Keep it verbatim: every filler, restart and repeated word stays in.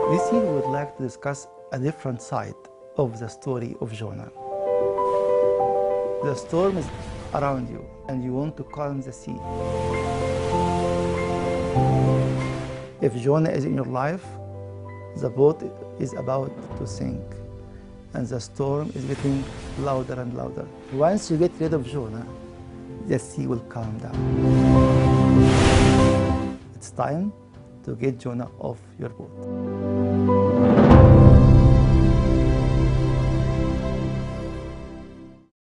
This year we would like to discuss a different side of the story of Jonah. The storm is around you and you want to calm the sea. If Jonah is in your life, the boat is about to sink and the storm is getting louder and louder. Once you get rid of Jonah, the sea will calm down. It's time to get Jonah off your boat.